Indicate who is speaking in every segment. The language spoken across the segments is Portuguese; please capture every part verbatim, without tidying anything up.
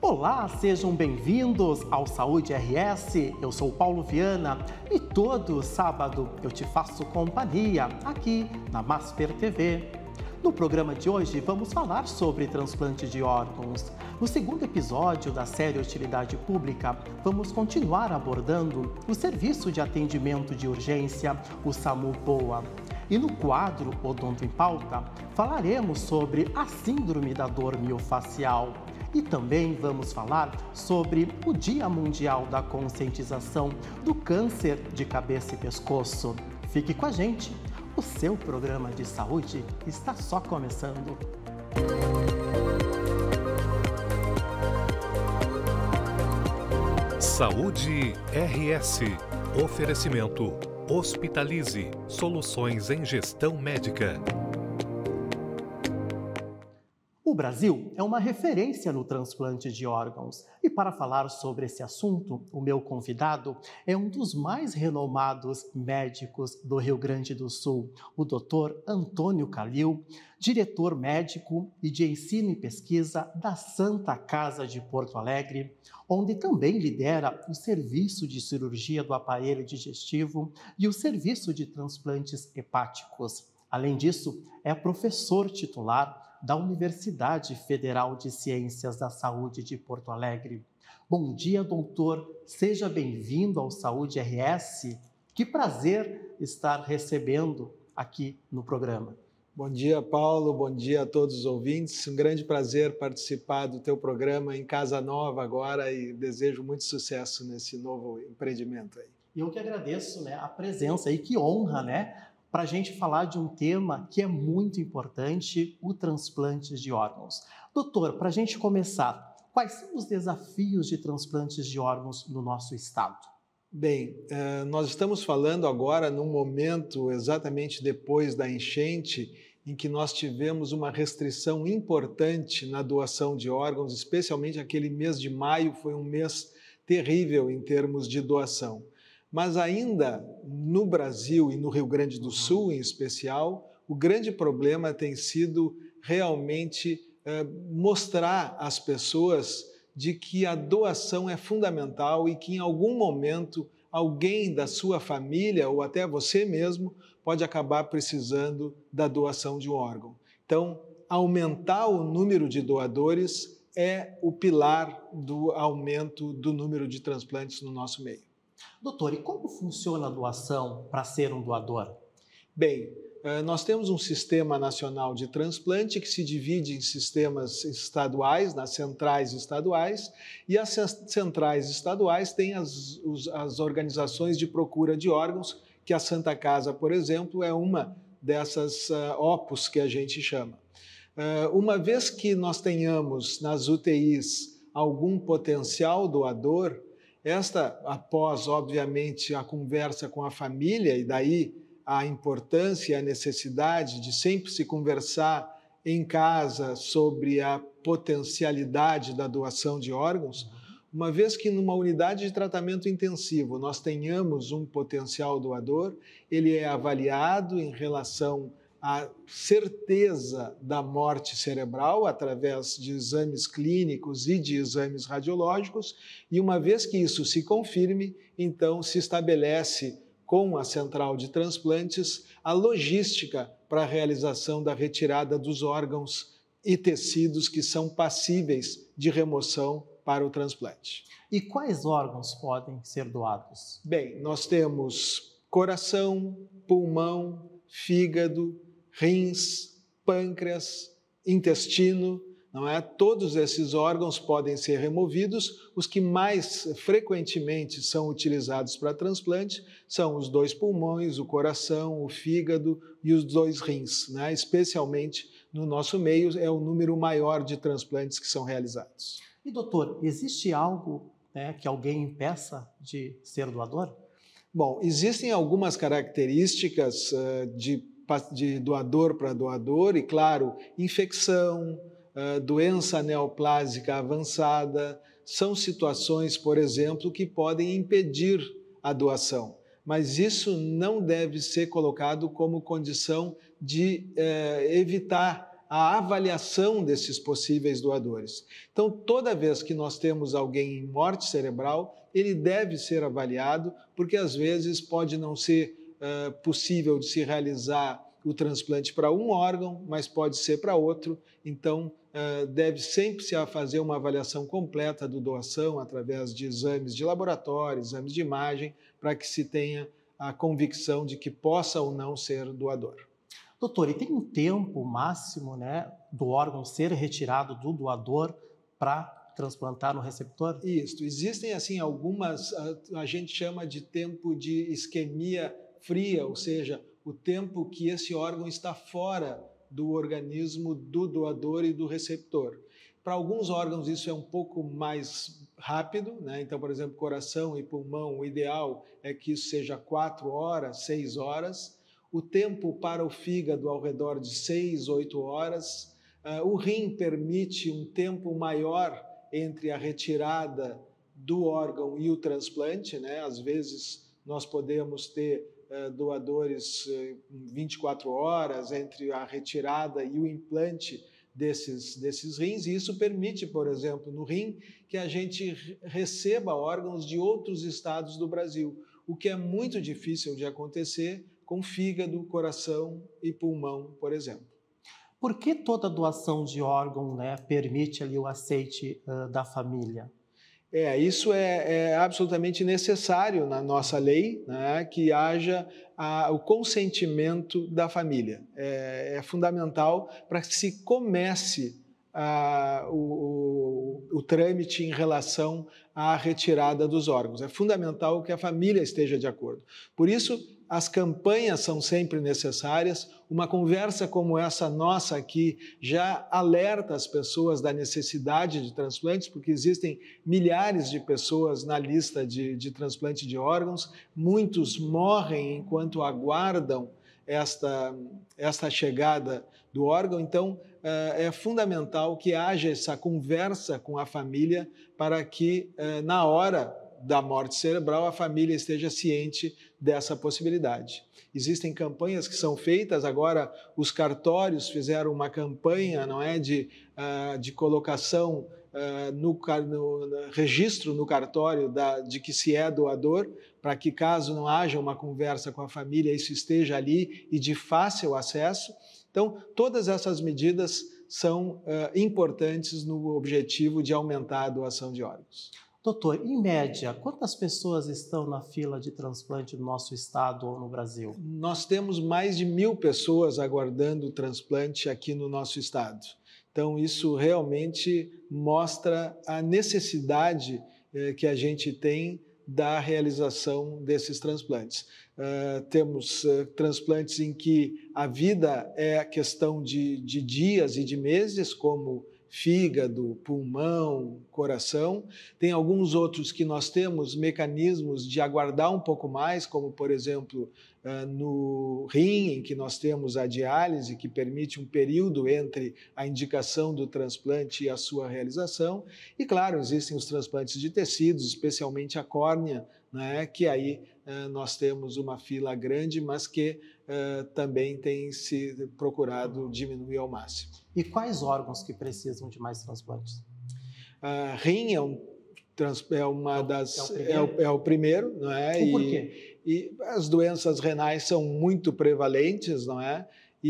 Speaker 1: Olá, sejam bem-vindos ao Saúde R S. Eu sou Paulo Viana e todo sábado eu te faço companhia aqui na Masper T V. No programa de hoje vamos falar sobre transplante de órgãos. No segundo episódio da série Utilidade Pública, vamos continuar abordando o Serviço de Atendimento de Urgência, o SAMU-POA. E no quadro Odonto em Pauta, falaremos sobre a Síndrome da Dor Miofascial. E também vamos falar sobre o Dia Mundial da Conscientização do Câncer de Cabeça e Pescoço. Fique com a gente, o seu programa de saúde está só começando.
Speaker 2: Saúde R S. Oferecimento. Hospitalize. Soluções em gestão médica.
Speaker 1: O Brasil é uma referência no transplante de órgãos e para falar sobre esse assunto, o meu convidado é um dos mais renomados médicos do Rio Grande do Sul, o doutor Antônio Calil, diretor médico e de ensino e pesquisa da Santa Casa de Porto Alegre, onde também lidera o Serviço de Cirurgia do Aparelho Digestivo e o Serviço de Transplantes Hepáticos. Além disso, é professor titular da Universidade Federal de Ciências da Saúde de Porto Alegre. Bom dia, doutor. Seja bem-vindo ao Saúde R S. Que prazer estar recebendo aqui no programa.
Speaker 3: Bom dia, Paulo. Bom dia a todos os ouvintes. Um grande prazer participar do teu programa em Casa Nova agora e desejo muito sucesso nesse novo empreendimento aí.
Speaker 1: Eu que agradeço, né, a presença e que honra, né? Para a gente falar de um tema que é muito importante, o transplante de órgãos. Doutor, para a gente começar, quais são os desafios de transplantes de órgãos no nosso estado?
Speaker 3: Bem, nós estamos falando agora num momento exatamente depois da enchente, em que nós tivemos uma restrição importante na doação de órgãos, especialmente aquele mês de maio foi um mês terrível em termos de doação. Mas ainda no Brasil e no Rio Grande do Sul, em especial, o grande problema tem sido realmente eh, mostrar às pessoas de que a doação é fundamental e que em algum momento alguém da sua família ou até você mesmo pode acabar precisando da doação de um órgão. Então, aumentar o número de doadores é o pilar do aumento do número de transplantes no nosso meio.
Speaker 1: Doutor, e como funciona a doação para ser um doador?
Speaker 3: Bem, nós temos um sistema nacional de transplante que se divide em sistemas estaduais, nas centrais estaduais, e as centrais estaduais têm as, as organizações de procura de órgãos, que a Santa Casa, por exemplo, é uma dessas uh, opus que a gente chama. Uh, uma vez que nós tenhamos nas U T Is algum potencial doador, esta, após, obviamente, a conversa com a família, e daí a importância e a necessidade de sempre se conversar em casa sobre a potencialidade da doação de órgãos, uma vez que numa unidade de tratamento intensivo nós tenhamos um potencial doador, ele é avaliado em relação a certeza da morte cerebral através de exames clínicos e de exames radiológicos, e uma vez que isso se confirme, então se estabelece com a central de transplantes a logística para a realização da retirada dos órgãos e tecidos que são passíveis de remoção para o transplante.
Speaker 1: E quais órgãos podem ser doados?
Speaker 3: Bem, nós temos coração, pulmão, fígado, rins, pâncreas, intestino, não é? Todos esses órgãos podem ser removidos. Os que mais frequentemente são utilizados para transplante são os dois pulmões, o coração, o fígado e os dois rins, né? Especialmente no nosso meio é o número maior de transplantes que são realizados.
Speaker 1: E doutor, existe algo, né, que alguém impeça de ser doador?
Speaker 3: Bom, existem algumas características uh, de de doador para doador e, claro, infecção, doença neoplásica avançada, são situações, por exemplo, que podem impedir a doação. Mas isso não deve ser colocado como condição de eh, evitar a avaliação desses possíveis doadores. Então, toda vez que nós temos alguém em morte cerebral, ele deve ser avaliado, porque às vezes pode não ser uh, possível de se realizar o transplante para um órgão, mas pode ser para outro. Então, uh, deve sempre se fazer uma avaliação completa da doação através de exames de laboratório, exames de imagem, para que se tenha a convicção de que possa ou não ser doador.
Speaker 1: Doutor, e tem um tempo máximo, né, do órgão ser retirado do doador para transplantar no receptor?
Speaker 3: Isso. Existem, assim, algumas, a, a gente chama de tempo de isquemia fria, ou seja, o tempo que esse órgão está fora do organismo do doador e do receptor. Para alguns órgãos isso é um pouco mais rápido, né? Então, por exemplo, coração e pulmão, o ideal é que isso seja quatro horas, seis horas. O tempo para o fígado ao redor de seis, oito horas. Uh, o rim permite um tempo maior entre a retirada do órgão e o transplante, né? Às vezes nós podemos ter uh, doadores uh, vinte e quatro horas entre a retirada e o implante desses, desses rins, e isso permite, por exemplo, no rim, que a gente receba órgãos de outros estados do Brasil, o que é muito difícil de acontecer com fígado, coração e pulmão, por exemplo.
Speaker 1: Por que toda doação de órgão, né, permite ali o aceite uh, da família?
Speaker 3: É, isso é, é absolutamente necessário na nossa lei, né, que haja a, o consentimento da família. É, é fundamental para que se comece a, o, o, o trâmite em relação à retirada dos órgãos. É fundamental que a família esteja de acordo. Por isso, as campanhas são sempre necessárias. Uma conversa como essa nossa aqui já alerta as pessoas da necessidade de transplantes, porque existem milhares de pessoas na lista de, de transplante de órgãos. Muitos morrem enquanto aguardam esta, esta chegada do órgão. Então, é fundamental que haja essa conversa com a família para que, na hora da morte cerebral, a família esteja ciente dessa possibilidade. Existem campanhas que são feitas, agora os cartórios fizeram uma campanha, não é, de, uh, de colocação uh, no, no, no registro no cartório da, de que se é doador, para que caso não haja uma conversa com a família, isso esteja ali e de fácil acesso. Então, todas essas medidas são uh, importantes no objetivo de aumentar a doação de órgãos.
Speaker 1: Doutor, em média, quantas pessoas estão na fila de transplante no nosso estado ou no Brasil?
Speaker 3: Nós temos mais de mil pessoas aguardando o transplante aqui no nosso estado. Então, isso realmente mostra a necessidade eh, que a gente tem da realização desses transplantes. Uh, temos uh, transplantes em que a vida é questão de, de dias e de meses, como fígado, pulmão, coração. Tem alguns outros que nós temos mecanismos de aguardar um pouco mais, como, por exemplo, no rim, em que nós temos a diálise, que permite um período entre a indicação do transplante e a sua realização. E, claro, existem os transplantes de tecidos, especialmente a córnea, né, que aí nós temos uma fila grande, mas que uh, também tem se procurado diminuir ao máximo.
Speaker 1: E quais órgãos que precisam de mais transplantes?
Speaker 3: Uh, rim é, um, é uma
Speaker 1: é
Speaker 3: das
Speaker 1: o,
Speaker 3: é, o, é o primeiro, não é?
Speaker 1: E,
Speaker 3: e,
Speaker 1: por quê?
Speaker 3: E as doenças renais são muito prevalentes, não é?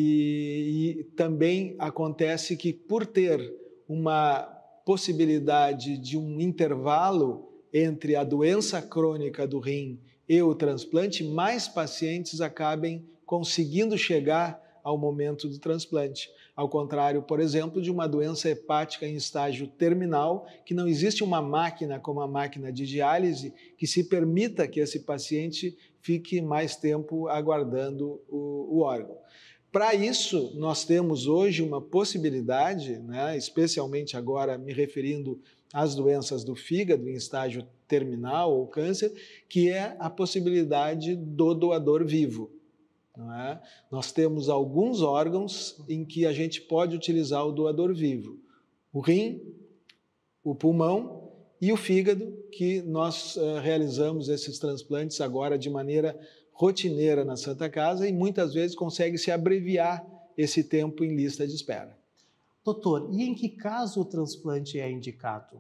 Speaker 3: E, e também acontece que, por ter uma possibilidade de um intervalo entre a doença crônica do rim e o transplante, mais pacientes acabem conseguindo chegar ao momento do transplante. Ao contrário, por exemplo, de uma doença hepática em estágio terminal, que não existe uma máquina como a máquina de diálise que se permita que esse paciente fique mais tempo aguardando o, o órgão. Para isso, nós temos hoje uma possibilidade, né, especialmente agora me referindo às doenças do fígado em estágio terminal ou câncer, que é a possibilidade do doador vivo. Não é? Nós temos alguns órgãos em que a gente pode utilizar o doador vivo. O rim, o pulmão e o fígado, que nós uh, realizamos esses transplantes agora de maneira rotineira na Santa Casa e muitas vezes consegue se abreviar esse tempo em lista de espera.
Speaker 1: Doutor, e em que caso o transplante é indicado?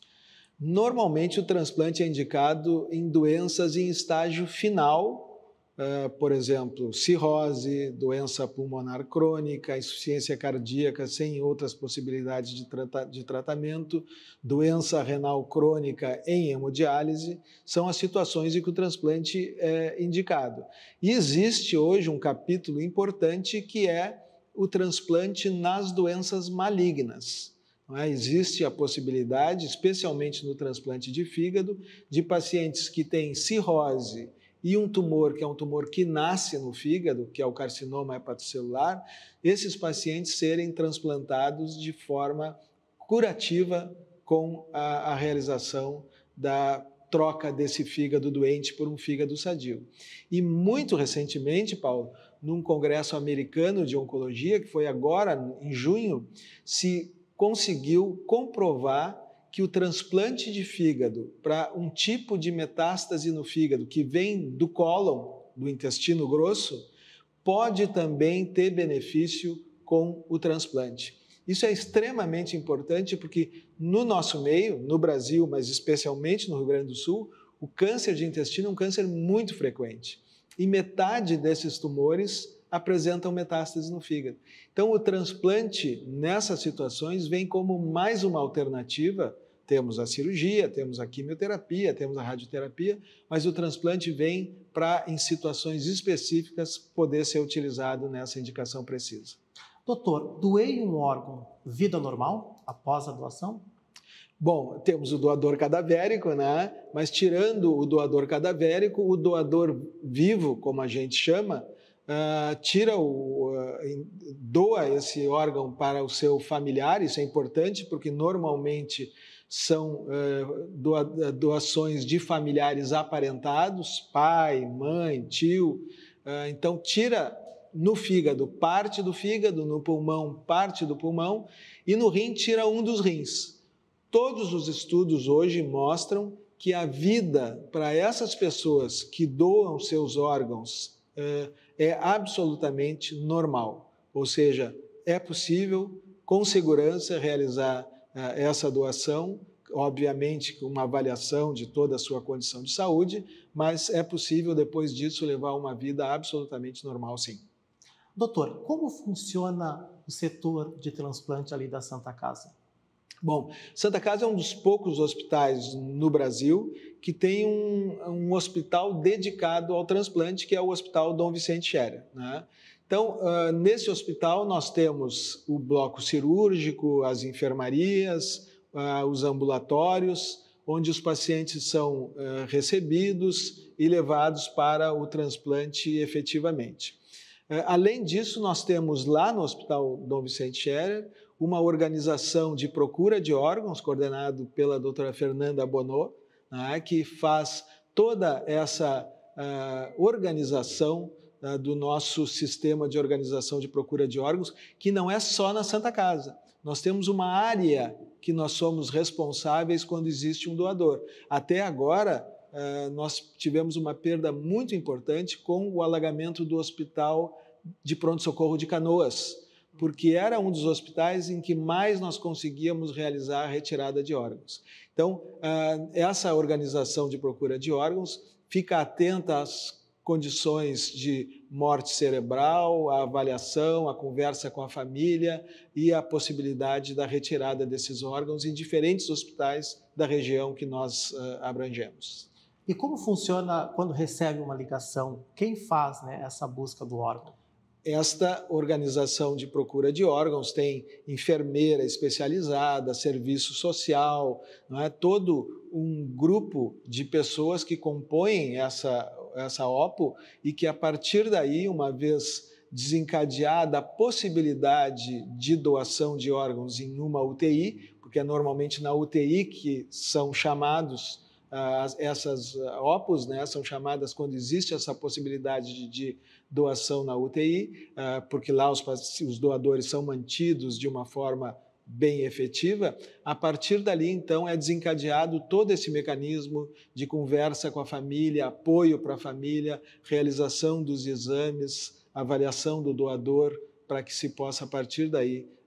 Speaker 3: Normalmente o transplante é indicado em doenças em estágio final, uh, por exemplo, cirrose, doença pulmonar crônica, insuficiência cardíaca sem outras possibilidades de, trata de tratamento, doença renal crônica em hemodiálise, são as situações em que o transplante é indicado. E existe hoje um capítulo importante que é o transplante nas doenças malignas. Existe a possibilidade, especialmente no transplante de fígado, de pacientes que têm cirrose e um tumor, que é um tumor que nasce no fígado, que é o carcinoma hepatocelular, esses pacientes serem transplantados de forma curativa com a, a realização da troca desse fígado doente por um fígado sadio. E muito recentemente, Paulo, num congresso americano de oncologia, que foi agora em junho, se conseguiu comprovar que o transplante de fígado para um tipo de metástase no fígado que vem do cólon, do intestino grosso, pode também ter benefício com o transplante. Isso é extremamente importante porque no nosso meio, no Brasil, mas especialmente no Rio Grande do Sul, o câncer de intestino é um câncer muito frequente. E metade desses tumores apresentam metástase no fígado. Então, o transplante, nessas situações, vem como mais uma alternativa. Temos a cirurgia, temos a quimioterapia, temos a radioterapia, mas o transplante vem para, em situações específicas, poder ser utilizado nessa indicação precisa.
Speaker 1: Doutor, doei um órgão, vida normal após a doação?
Speaker 3: Bom, temos o doador cadavérico, né? Mas tirando o doador cadavérico, o doador vivo, como a gente chama, Uh, tira o, uh, doa esse órgão para o seu familiar. Isso é importante porque normalmente são uh, doa, doações de familiares aparentados, pai, mãe, tio. Uh, então tira no fígado parte do fígado, no pulmão parte do pulmão e no rim tira um dos rins. Todos os estudos hoje mostram que a vida para essas pessoas que doam seus órgãos uh, é absolutamente normal, ou seja, é possível com segurança realizar uh, essa doação, obviamente com uma avaliação de toda a sua condição de saúde, mas é possível depois disso levar uma vida absolutamente normal, sim.
Speaker 1: Doutor, como funciona o setor de transplante ali da Santa Casa?
Speaker 3: Bom, Santa Casa é um dos poucos hospitais no Brasil que tem um, um hospital dedicado ao transplante, que é o Hospital Dom Vicente Scherer, né? Então, uh, nesse hospital nós temos o bloco cirúrgico, as enfermarias, uh, os ambulatórios, onde os pacientes são uh, recebidos e levados para o transplante efetivamente. Uh, além disso, nós temos lá no Hospital Dom Vicente Scherer uma organização de procura de órgãos, coordenado pela doutora Fernanda Bonot, né, que faz toda essa uh, organização uh, do nosso sistema de organização de procura de órgãos, que não é só na Santa Casa. Nós temos uma área que nós somos responsáveis quando existe um doador. Até agora, uh, nós tivemos uma perda muito importante com o alagamento do Hospital de Pronto-Socorro de Canoas, porque era um dos hospitais em que mais nós conseguíamos realizar a retirada de órgãos. Então, essa organização de procura de órgãos fica atenta às condições de morte cerebral, a avaliação, a conversa com a família e a possibilidade da retirada desses órgãos em diferentes hospitais da região que nós abrangemos.
Speaker 1: E como funciona quando recebe uma ligação? Quem faz, né, essa busca do órgão?
Speaker 3: Esta organização de procura de órgãos tem enfermeira especializada, serviço social, não é? Todo um grupo de pessoas que compõem essa, essa O P O e que, a partir daí, uma vez desencadeada a possibilidade de doação de órgãos em uma U T I, porque é normalmente na U T I que são chamados uh, essas O P Os, né? São chamadas quando existe essa possibilidade de, de doação na U T I, porque lá os, os doadores são mantidos de uma forma bem efetiva. A partir dali, então, é desencadeado todo esse mecanismo de conversa com a família, apoio para a família, realização dos exames, avaliação do doador, para que se possa, a partir daí,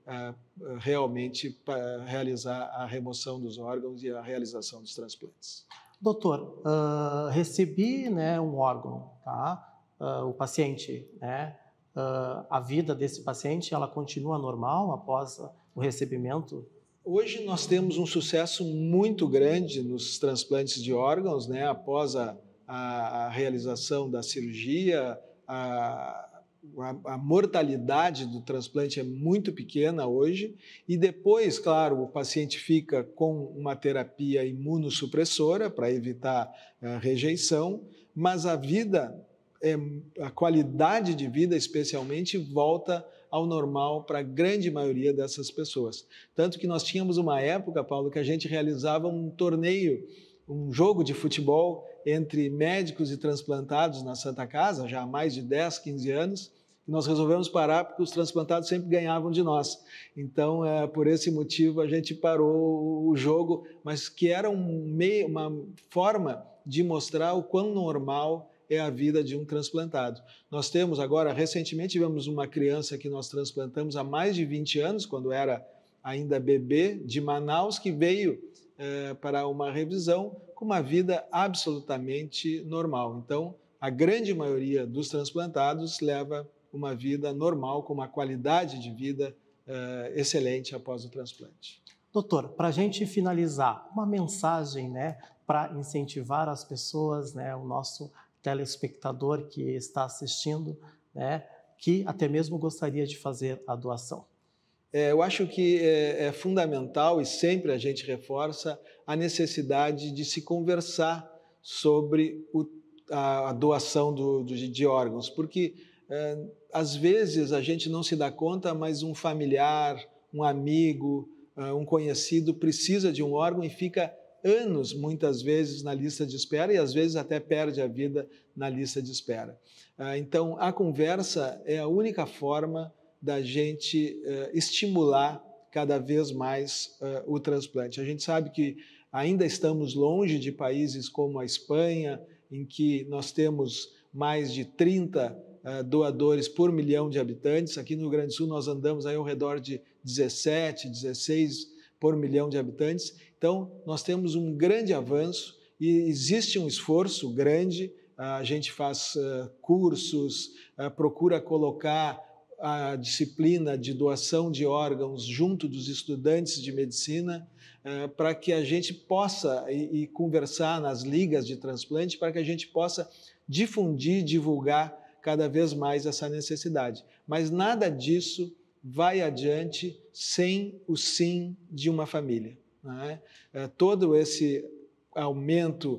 Speaker 3: uh, realmente para realizar a remoção dos órgãos e a realização dos transplantes.
Speaker 1: Doutor, uh, recebi, né, um órgão, tá? Uh, o paciente, né? Uh, a vida desse paciente, ela continua normal após o recebimento?
Speaker 3: Hoje nós temos um sucesso muito grande nos transplantes de órgãos, né? Após a, a, a realização da cirurgia, a, a, a mortalidade do transplante é muito pequena hoje, e depois, claro, o paciente fica com uma terapia imunossupressora para evitar a rejeição, mas a vida, é, a qualidade de vida especialmente, volta ao normal para a grande maioria dessas pessoas. Tanto que nós tínhamos uma época, Paulo, que a gente realizava um torneio, um jogo de futebol entre médicos e transplantados na Santa Casa, já há mais de dez, quinze anos, e nós resolvemos parar porque os transplantados sempre ganhavam de nós. Então, é, por esse motivo, a gente parou o jogo, mas que era um meio, uma forma de mostrar o quão normal é a vida de um transplantado. Nós temos agora, recentemente, tivemos uma criança que nós transplantamos há mais de vinte anos, quando era ainda bebê, de Manaus, que veio é, para uma revisão com uma vida absolutamente normal. Então, a grande maioria dos transplantados leva uma vida normal, com uma qualidade de vida uh, excelente após o transplante.
Speaker 1: Doutor, para a gente finalizar, uma mensagem, né, para incentivar as pessoas, né, o nosso telespectador que está assistindo, né, que até mesmo gostaria de fazer a doação.
Speaker 3: É, eu acho que é, é fundamental, e sempre a gente reforça, a necessidade de se conversar sobre o, a, a doação do, do, de órgãos, porque é, às vezes a gente não se dá conta, mas um familiar, um amigo, um conhecido precisa de um órgão e fica anos, muitas vezes, na lista de espera e às vezes até perde a vida na lista de espera. Então, a conversa é a única forma da gente estimular cada vez mais o transplante. A gente sabe que ainda estamos longe de países como a Espanha, em que nós temos mais de trinta doadores por milhão de habitantes. Aqui no Rio Grande do Sul nós andamos aí ao redor de dezessete, dezesseis por milhão de habitantes. Então nós temos um grande avanço e existe um esforço grande. A gente faz cursos, procura colocar a disciplina de doação de órgãos junto dos estudantes de medicina, para que a gente possa e conversar nas ligas de transplante, para que a gente possa difundir, divulgar cada vez mais essa necessidade. Mas nada disso vai adiante sem o sim de uma família, não é? Todo esse aumento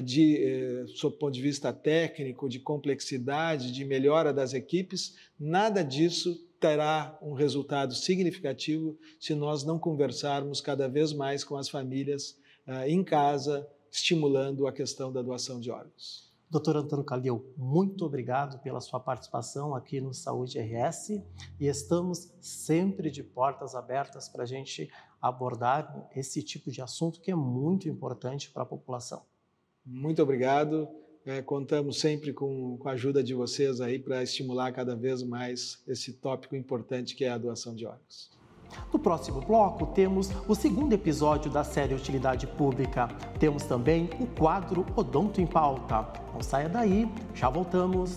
Speaker 3: de, do ponto de vista técnico, de complexidade, de melhora das equipes, nada disso terá um resultado significativo se nós não conversarmos cada vez mais com as famílias em casa, estimulando a questão da doação de órgãos.
Speaker 1: doutor Antônio Calil, muito obrigado pela sua participação aqui no Saúde R S e estamos sempre de portas abertas para a gente abordar esse tipo de assunto que é muito importante para a população.
Speaker 3: Muito obrigado. É, contamos sempre com, com a ajuda de vocês aí para estimular cada vez mais esse tópico importante que é a doação de órgãos.
Speaker 1: No próximo bloco, temos o segundo episódio da série Utilidade Pública. Temos também o quadro Odonto em Pauta. Não saia daí, já voltamos.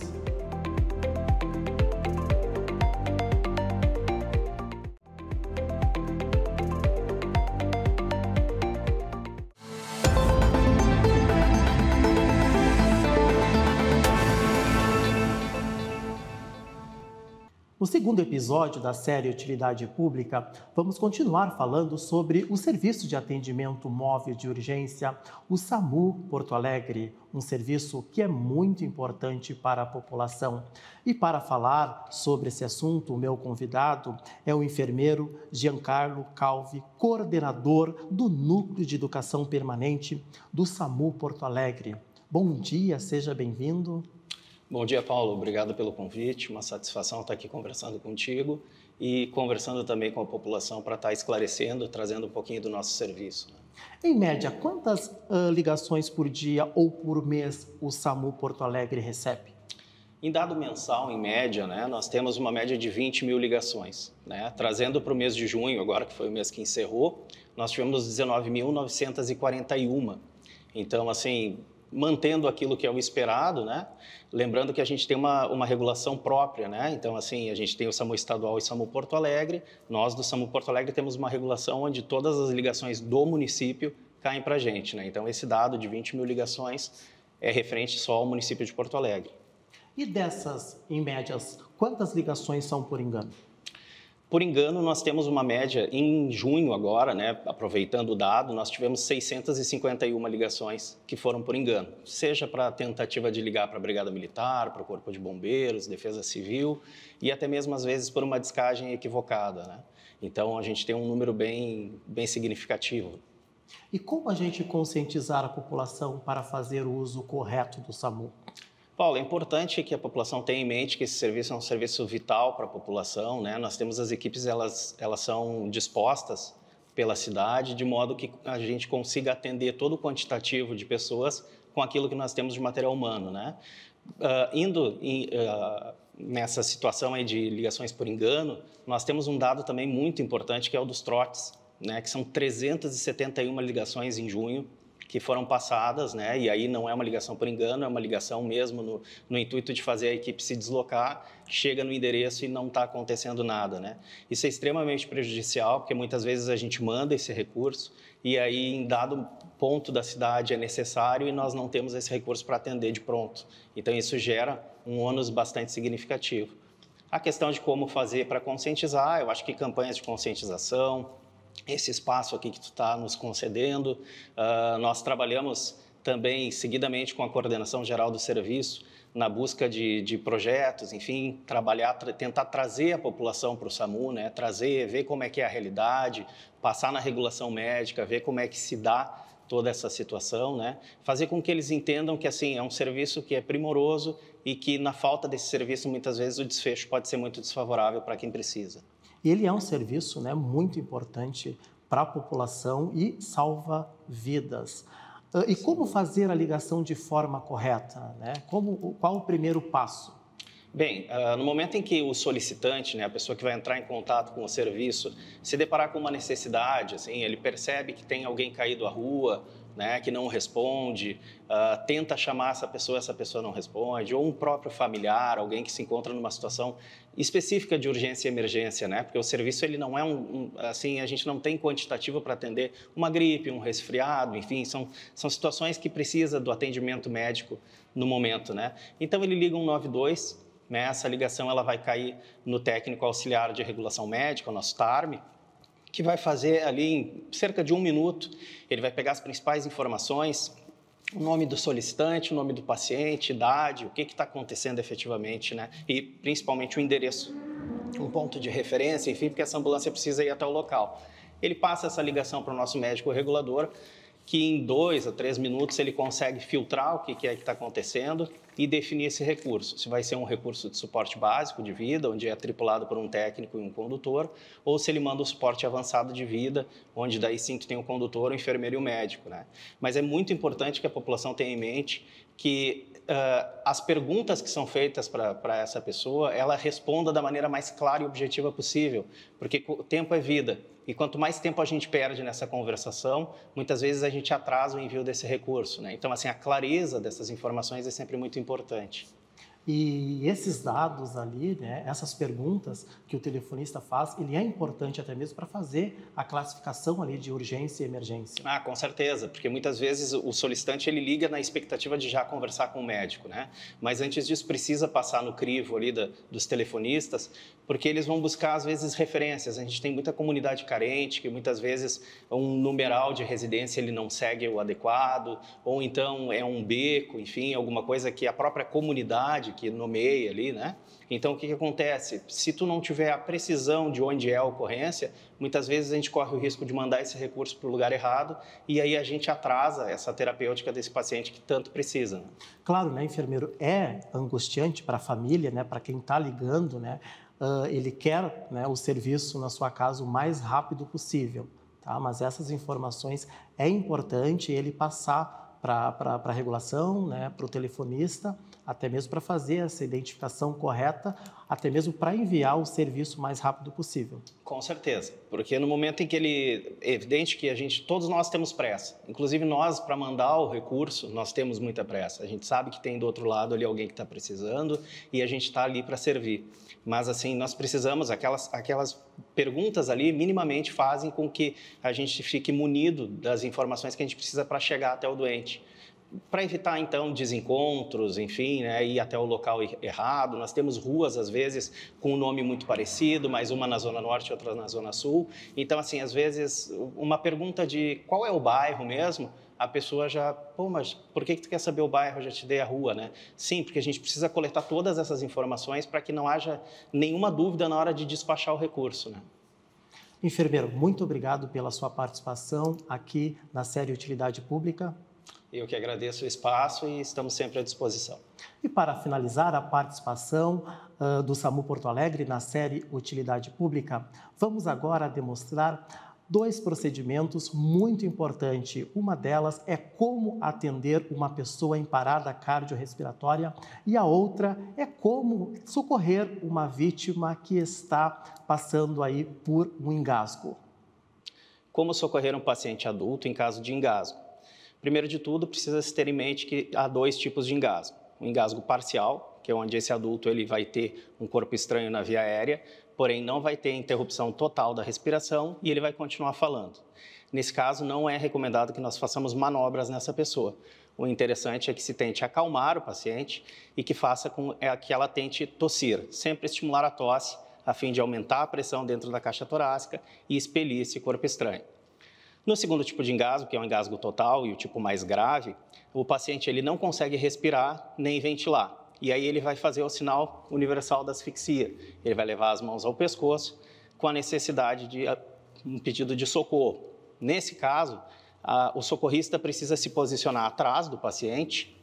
Speaker 1: No segundo episódio da série Utilidade Pública, vamos continuar falando sobre o Serviço de Atendimento Móvel de Urgência, o SAMU Porto Alegre, um serviço que é muito importante para a população. E para falar sobre esse assunto, o meu convidado é o enfermeiro Giancarlo Calvi, coordenador do Núcleo de Educação Permanente do SAMU Porto Alegre. Bom dia, seja bem-vindo.
Speaker 4: Bom dia, Paulo. Obrigado pelo convite. Uma satisfação estar aqui conversando contigo e conversando também com a população para estar esclarecendo, trazendo um pouquinho do nosso serviço.
Speaker 1: Em média, quantas uh, ligações por dia ou por mês o SAMU Porto Alegre recebe?
Speaker 4: Em dado mensal, em média, né, nós temos uma média de vinte mil ligações. Né? Trazendo para o mês de junho, agora que foi o mês que encerrou, nós tivemos dezenove mil novecentas e quarenta e uma. Então, assim, mantendo aquilo que é o esperado, né? Lembrando que a gente tem uma, uma regulação própria, né? Então, assim, a gente tem o SAMU Estadual e o SAMU Porto Alegre. Nós, do SAMU Porto Alegre, temos uma regulação onde todas as ligações do município caem para a gente, né? Então, esse dado de vinte mil ligações é referente só ao município de Porto Alegre.
Speaker 1: E dessas, em médias, quantas ligações são por engano?
Speaker 4: Por engano, nós temos uma média, em junho agora, né, aproveitando o dado, nós tivemos seiscentas e cinquenta e uma ligações que foram por engano, seja para a tentativa de ligar para a Brigada Militar, para o Corpo de Bombeiros, Defesa Civil, e até mesmo, às vezes, por uma descagem equivocada, né? Então, a gente tem um número bem, bem significativo.
Speaker 1: E como a gente conscientizar a população para fazer o uso correto do SAMU?
Speaker 4: Paulo, é importante que a população tenha em mente que esse serviço é um serviço vital para a população, né? Nós temos as equipes, elas, elas são dispostas pela cidade, de modo que a gente consiga atender todo o quantitativo de pessoas com aquilo que nós temos de material humano, né? Uh, indo em, uh, nessa situação aí de ligações por engano, nós temos um dado também muito importante, que é o dos trotes, né? Que são trezentas e setenta e uma ligações em junho, que foram passadas, né? E aí não é uma ligação por engano, é uma ligação mesmo no, no intuito de fazer a equipe se deslocar, chega no endereço e não está acontecendo nada, né? Isso é extremamente prejudicial, porque muitas vezes a gente manda esse recurso e aí em dado ponto da cidade é necessário e nós não temos esse recurso para atender de pronto. Então isso gera um ônus bastante significativo. A questão de como fazer para conscientizar, eu acho que campanhas de conscientização, esse espaço aqui que tu está nos concedendo. Uh, nós trabalhamos também seguidamente com a Coordenação Geral do Serviço na busca de, de projetos, enfim, trabalhar, tra tentar trazer a população para o SAMU, né? Trazer, ver como é que é a realidade, passar na regulação médica, ver como é que se dá toda essa situação, né? Fazer com que eles entendam que assim é um serviço que é primoroso e que na falta desse serviço muitas vezes o desfecho pode ser muito desfavorável para quem precisa.
Speaker 1: E ele é um serviço, né, muito importante para a população e salva vidas. Uh, e como fazer a ligação de forma correta, né? Como, qual o primeiro passo?
Speaker 4: Bem, uh, no momento em que o solicitante, né, a pessoa que vai entrar em contato com o serviço, se deparar com uma necessidade, assim, ele percebe que tem alguém caído à rua, né, que não responde, uh, tenta chamar essa pessoa, essa pessoa não responde, ou um próprio familiar, alguém que se encontra numa situação específica de urgência e emergência, né, porque o serviço ele não é um, um assim, a gente não tem quantitativo para atender uma gripe, um resfriado, enfim, são, são situações que precisa do atendimento médico no momento, né. Então ele liga um nove dois, né, essa ligação ela vai cair no técnico auxiliar de regulação médica, o nosso T A R M, que vai fazer ali em cerca de um minuto, ele vai pegar as principais informações, o nome do solicitante, o nome do paciente, idade, o que está acontecendo efetivamente, né? E principalmente o endereço, um ponto de referência, enfim, porque essa ambulância precisa ir até o local. Ele passa essa ligação para o nosso médico regulador, que em dois a três minutos ele consegue filtrar o que é que está acontecendo e definir esse recurso. Se vai ser um recurso de suporte básico de vida, onde é tripulado por um técnico e um condutor, ou se ele manda o suporte avançado de vida, onde daí sim tu tem o condutor, o enfermeiro e o médico, né? Mas é muito importante que a população tenha em mente que uh, as perguntas que são feitas para essa pessoa, ela responda da maneira mais clara e objetiva possível, porque o tempo é vida. E quanto mais tempo a gente perde nessa conversação, muitas vezes a gente atrasa o envio desse recurso, né? Então, assim, a clareza dessas informações é sempre muito importante.
Speaker 1: E esses dados ali, né, essas perguntas que o telefonista faz, ele é importante até mesmo para fazer a classificação ali de urgência e emergência.
Speaker 4: Ah, com certeza, porque muitas vezes o solicitante ele liga na expectativa de já conversar com o médico, né? Mas antes disso precisa passar no crivo ali da, dos telefonistas, porque eles vão buscar às vezes referências. A gente tem muita comunidade carente, que muitas vezes um numeral de residência ele não segue o adequado, ou então é um beco, enfim, alguma coisa que a própria comunidade que nomeia ali, né? Então, o que que acontece? Se tu não tiver a precisão de onde é a ocorrência, muitas vezes a gente corre o risco de mandar esse recurso para o lugar errado e aí a gente atrasa essa terapêutica desse paciente que tanto precisa. Né?
Speaker 1: Claro, né, enfermeiro? É angustiante para a família, né? Para quem está ligando, né? Uh, ele quer, né, o serviço na sua casa o mais rápido possível, tá? Mas essas informações é importante ele passar para a regulação, né, para o telefonista, até mesmo para fazer essa identificação correta, até mesmo para enviar o serviço o mais rápido possível.
Speaker 4: Com certeza, porque no momento em que ele... É evidente que a gente, todos nós temos pressa, inclusive nós, para mandar o recurso, nós temos muita pressa. A gente sabe que tem do outro lado ali alguém que está precisando e a gente está ali para servir. Mas, assim, nós precisamos, aquelas, aquelas perguntas ali, minimamente fazem com que a gente fique munido das informações que a gente precisa para chegar até o doente. Para evitar, então, desencontros, enfim, né, ir até o local errado. Nós temos ruas, às vezes, com um nome muito parecido, mas uma na Zona Norte e outra na Zona Sul. Então, assim, às vezes, uma pergunta de qual é o bairro mesmo, a pessoa já, pô, mas por que que tu quer saber o bairro? Eu já te dei a rua, né? Sim, porque a gente precisa coletar todas essas informações para que não haja nenhuma dúvida na hora de despachar o recurso, né?
Speaker 1: Enfermeiro, muito obrigado pela sua participação aqui na série Utilidade Pública.
Speaker 4: Eu que agradeço o espaço e estamos sempre à disposição.
Speaker 1: E para finalizar a participação uh, do SAMU Porto Alegre na série Utilidade Pública, vamos agora demonstrar dois procedimentos muito importantes. Uma delas é como atender uma pessoa em parada cardiorrespiratória e a outra é como socorrer uma vítima que está passando aí por um engasgo.
Speaker 4: Como socorrer um paciente adulto em caso de engasgo? Primeiro de tudo, precisa se ter em mente que há dois tipos de engasgo. O engasgo parcial, que é onde esse adulto ele vai ter um corpo estranho na via aérea, porém não vai ter interrupção total da respiração e ele vai continuar falando. Nesse caso, não é recomendado que nós façamos manobras nessa pessoa. O interessante é que se tente acalmar o paciente e que faça com é, que ela tente tossir, sempre estimular a tosse, a fim de aumentar a pressão dentro da caixa torácica e expelir esse corpo estranho. No segundo tipo de engasgo, que é o engasgo total e o tipo mais grave, o paciente ele não consegue respirar nem ventilar. E aí ele vai fazer o sinal universal da asfixia. Ele vai levar as mãos ao pescoço com a necessidade de um pedido de socorro. Nesse caso, a, o socorrista precisa se posicionar atrás do paciente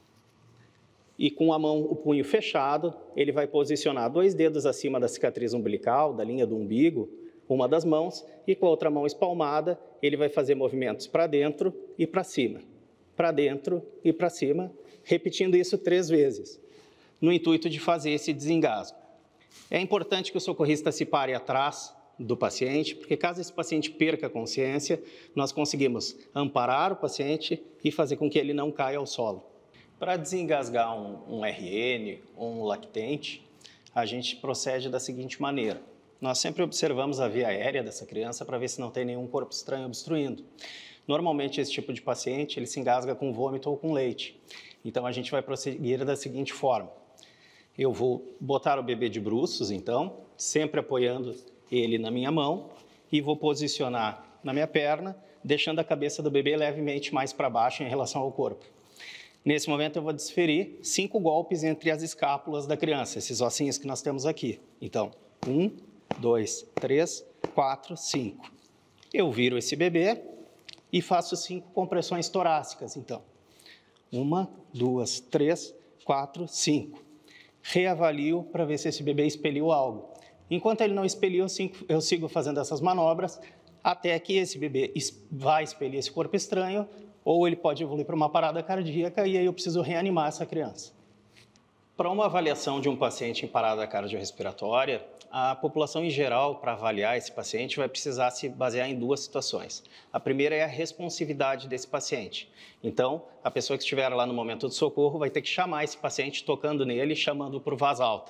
Speaker 4: e com a mão, o punho fechado, ele vai posicionar dois dedos acima da cicatriz umbilical, da linha do umbigo, uma das mãos, e com a outra mão espalmada, ele vai fazer movimentos para dentro e para cima, para dentro e para cima, repetindo isso três vezes, no intuito de fazer esse desengasgo. É importante que o socorrista se pare atrás do paciente, porque caso esse paciente perca a consciência, nós conseguimos amparar o paciente e fazer com que ele não caia ao solo. Para desengasgar um, um R N ou um lactente, a gente procede da seguinte maneira. Nós sempre observamos a via aérea dessa criança para ver se não tem nenhum corpo estranho obstruindo. Normalmente, esse tipo de paciente, ele se engasga com vômito ou com leite. Então, a gente vai prosseguir da seguinte forma. Eu vou botar o bebê de bruços, então, sempre apoiando ele na minha mão e vou posicionar na minha perna, deixando a cabeça do bebê levemente mais para baixo em relação ao corpo. Nesse momento, eu vou desferir cinco golpes entre as escápulas da criança, esses ossinhos que nós temos aqui. Então, um, dois, três, quatro, cinco. Eu viro esse bebê e faço cinco compressões torácicas, então. Uma, duas, três, quatro, cinco. Reavalio para ver se esse bebê expeliu algo. Enquanto ele não expeliu, eu sigo fazendo essas manobras até que esse bebê vai expelir esse corpo estranho ou ele pode evoluir para uma parada cardíaca e aí eu preciso reanimar essa criança. Para uma avaliação de um paciente em parada cardiorrespiratória, a população em geral, para avaliar esse paciente, vai precisar se basear em duas situações. A primeira é a responsividade desse paciente. Então, a pessoa que estiver lá no momento do socorro vai ter que chamar esse paciente tocando nele e chamando por voz alta.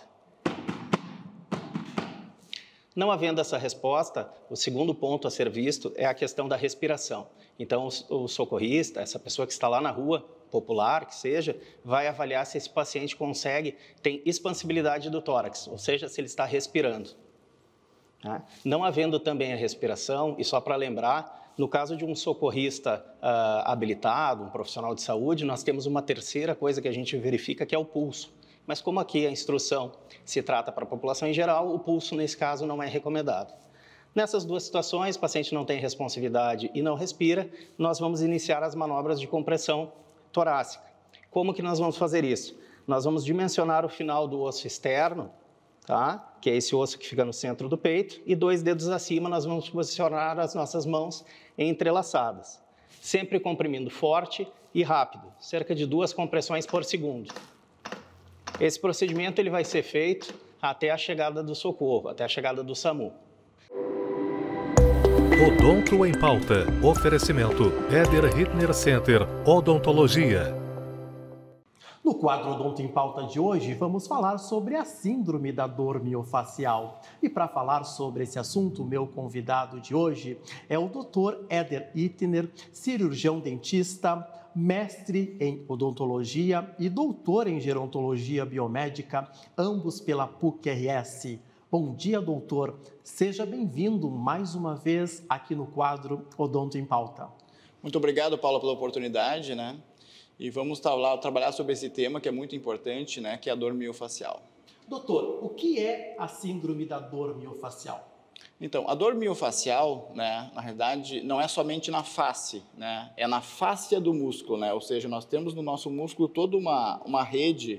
Speaker 4: Não havendo essa resposta, o segundo ponto a ser visto é a questão da respiração. Então, o socorrista, essa pessoa que está lá na rua, popular que seja, vai avaliar se esse paciente consegue, tem expansibilidade do tórax, ou seja, se ele está respirando. Não havendo também a respiração, e só para lembrar, no caso de um socorrista uh, habilitado, um profissional de saúde, nós temos uma terceira coisa que a gente verifica, que é o pulso. Mas como aqui a instrução se trata para a população em geral, o pulso, nesse caso, não é recomendado. Nessas duas situações, o paciente não tem responsividade e não respira, nós vamos iniciar as manobras de compressão torácica. Como que nós vamos fazer isso? Nós vamos dimensionar o final do osso externo, tá? Que é esse osso que fica no centro do peito, e dois dedos acima nós vamos posicionar as nossas mãos entrelaçadas, sempre comprimindo forte e rápido, cerca de duas compressões por segundo. Esse procedimento ele vai ser feito até a chegada do socorro, até a chegada do SAMU.
Speaker 2: Odonto em Pauta. Oferecimento Éder Hittner Center Odontologia.
Speaker 1: No quadro Odonto em Pauta de hoje, vamos falar sobre a síndrome da dor miofacial. E para falar sobre esse assunto, meu convidado de hoje é o doutor Éder Hittner, cirurgião dentista, mestre em odontologia e doutor em gerontologia biomédica, ambos pela P U C R S. Bom dia, doutor. Seja bem-vindo mais uma vez aqui no quadro Odonto em Pauta.
Speaker 5: Muito obrigado, Paulo, pela oportunidade, né? E vamos tra- trabalhar sobre esse tema que é muito importante, né? Que é a dor miofacial.
Speaker 1: Doutor, o que é a síndrome da dor miofacial?
Speaker 5: Então, a dor miofacial, né, na realidade, não é somente na face, né? É na fáscia do músculo, né? Ou seja, nós temos no nosso músculo toda uma, uma rede,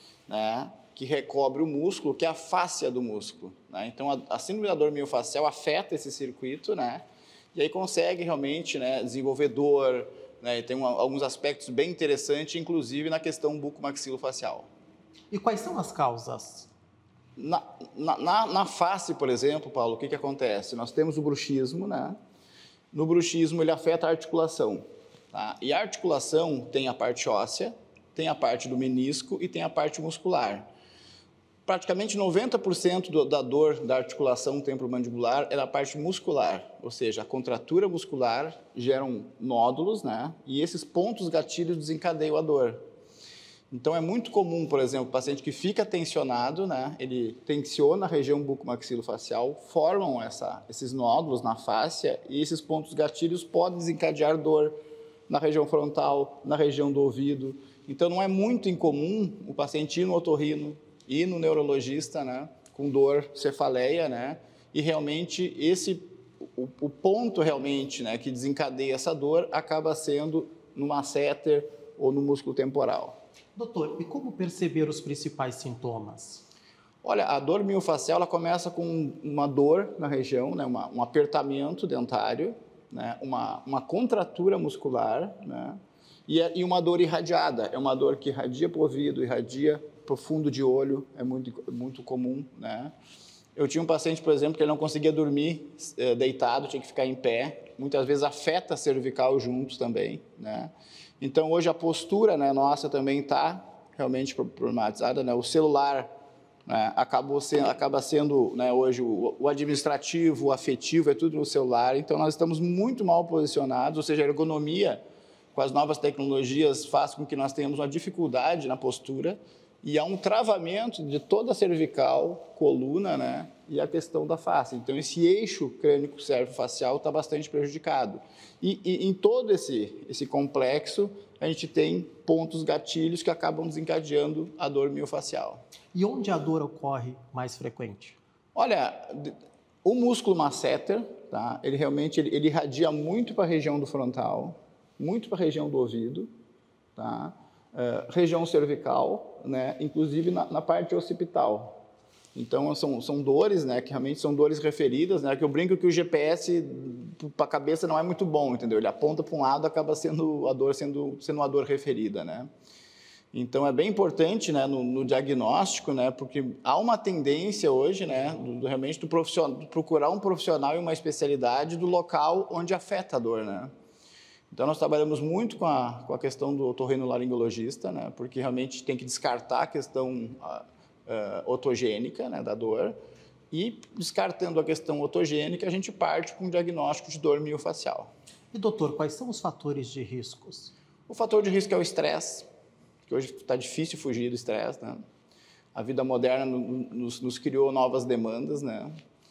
Speaker 5: né, que recobre o músculo, que é a fáscia do músculo, né? Então, a, a síndrome da dor miofacial afeta esse circuito, né? E aí consegue realmente, né, desenvolver dor, né? E tem um, alguns aspectos bem interessantes, inclusive na questão bucomaxilofacial.
Speaker 1: E quais são as causas?
Speaker 5: Na, na, na, na face, por exemplo, Paulo, o que, que acontece? Nós temos o bruxismo, né? No bruxismo, ele afeta a articulação, tá? E a articulação tem a parte óssea, tem a parte do menisco e tem a parte muscular. Praticamente noventa por cento do, da dor da articulação temporomandibular é na parte muscular, ou seja, a contratura muscular geram nódulos, né? E esses pontos gatilhos desencadeiam a dor. Então, é muito comum, por exemplo, o paciente que fica tensionado, né? Ele tensiona a região bucomaxilofacial, formam essa, esses nódulos na fáscia e esses pontos gatilhos podem desencadear dor na região frontal, na região do ouvido. Então, não é muito incomum o paciente ir no otorrino, ir no neurologista, né, com dor, cefaleia, né, e realmente esse, o, o ponto realmente, né, que desencadeia essa dor acaba sendo no masseter ou no músculo temporal.
Speaker 1: Doutor, e como perceber os principais sintomas?
Speaker 5: Olha, a dor miofacial ela começa com uma dor na região, né, uma, um apertamento dentário, né, uma, uma contratura muscular, né, e, e uma dor irradiada. É uma dor que irradia para o ouvido, irradia para o fundo de olho, é muito, muito comum, né? Eu tinha um paciente, por exemplo, que ele não conseguia dormir eh, deitado, tinha que ficar em pé. Muitas vezes afeta a cervical juntos também, né? Então, hoje a postura, né, nossa também está realmente problematizada, né? O celular, né, acabou sendo, acaba sendo, né, hoje o, o administrativo, o afetivo, é tudo no celular. Então, nós estamos muito mal posicionados, ou seja, a ergonomia com as novas tecnologias faz com que nós tenhamos uma dificuldade na postura e há um travamento de toda a cervical, coluna, né, e a questão da face. Então, esse eixo crânio-cérebro-facial está bastante prejudicado. E, e em todo esse, esse complexo, a gente tem pontos gatilhos que acabam desencadeando a dor miofacial.
Speaker 1: E onde a dor ocorre mais frequente?
Speaker 5: Olha, o músculo masseter, tá, ele realmente ele, ele irradia muito para a região do frontal, muito para a região do ouvido, tá? Uh, região cervical, né, inclusive na, na parte occipital. Então, são, são dores, né, que realmente são dores referidas, né, que eu brinco que o G P S para a cabeça não é muito bom, entendeu? Ele aponta para um lado, acaba sendo a dor sendo, sendo uma dor referida, né? Então, é bem importante, né, no, no diagnóstico, né, porque há uma tendência hoje, né, do, do, realmente do profissional, de procurar um profissional e uma especialidade do local onde afeta a dor, né? Então, nós trabalhamos muito com a, com a questão do otorrinolaringologista, né, porque realmente tem que descartar a questão uh, uh, otogênica, né, da dor, e descartando a questão otogênica, a gente parte para um diagnóstico de dor miofacial.
Speaker 1: E, doutor, quais são os fatores de riscos?
Speaker 5: O fator de risco é o estresse, que hoje está difícil fugir do estresse, né? A vida moderna nos, nos criou novas demandas, né?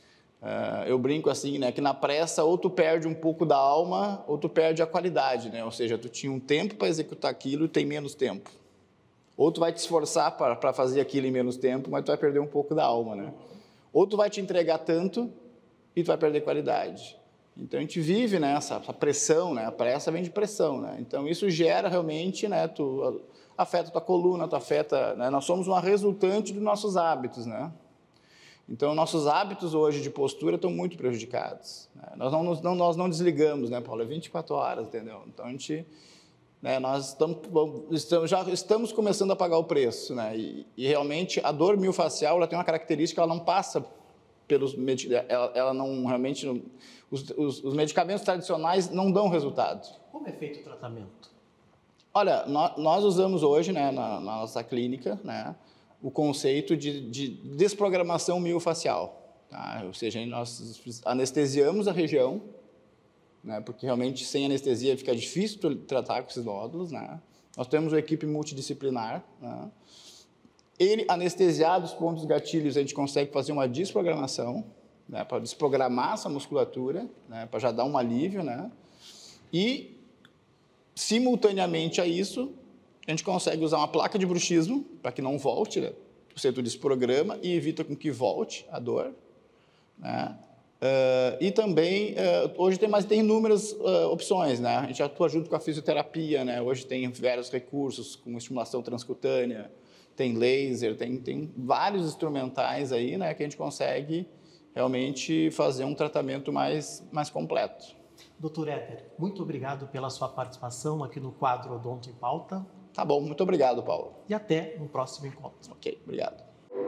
Speaker 5: Uh, eu brinco assim, né, que na pressa ou tu perde um pouco da alma ou tu perde a qualidade, né? Ou seja, tu tinha um tempo para executar aquilo e tem menos tempo. Ou tu vai te esforçar para fazer aquilo em menos tempo, mas tu vai perder um pouco da alma, né? Ou tu vai te entregar tanto e tu vai perder qualidade. Então, a gente vive, né, essa, essa pressão, né? A pressa vem de pressão, né? Então, isso gera realmente, né, tu, afeta a tua coluna, tu afeta, né? Nós somos uma resultante dos nossos hábitos, né? Então, nossos hábitos hoje de postura estão muito prejudicados, né? Nós não, não, nós não desligamos, né, Paulo? É vinte e quatro horas, entendeu? Então, a gente né, nós estamos, estamos, já estamos começando a pagar o preço, né, e, e realmente a dor miofascial ela tem uma característica, ela não passa pelos ela, ela não realmente não, os, os, os medicamentos tradicionais não dão resultado.
Speaker 1: Como é feito o tratamento?
Speaker 5: Olha, nós, nós usamos hoje, né, na, na nossa clínica, né, o conceito de, de desprogramação miofacial. Tá? Ou seja, nós anestesiamos a região, né, porque realmente sem anestesia fica difícil tratar com esses nódulos. Né? Nós temos uma equipe multidisciplinar. Né? Ele, anestesiado os pontos gatilhos, a gente consegue fazer uma desprogramação, né, para desprogramar essa musculatura, né, para já dar um alívio. Né? E, simultaneamente a isso, a gente consegue usar uma placa de bruxismo para que não volte, né? Você desprograma e evita com que volte a dor. Né? Uh, e também, uh, hoje tem, mas tem inúmeras uh, opções, né? A gente atua junto com a fisioterapia, né? Hoje tem vários recursos, como estimulação transcutânea, tem laser, tem, tem vários instrumentais aí, né? Que a gente consegue realmente fazer um tratamento mais, mais completo.
Speaker 1: doutor Éder, muito obrigado pela sua participação aqui no quadro Odonto em Pauta.
Speaker 5: Tá bom, muito obrigado, Paulo.
Speaker 1: E até um próximo encontro.
Speaker 5: Ok, obrigado.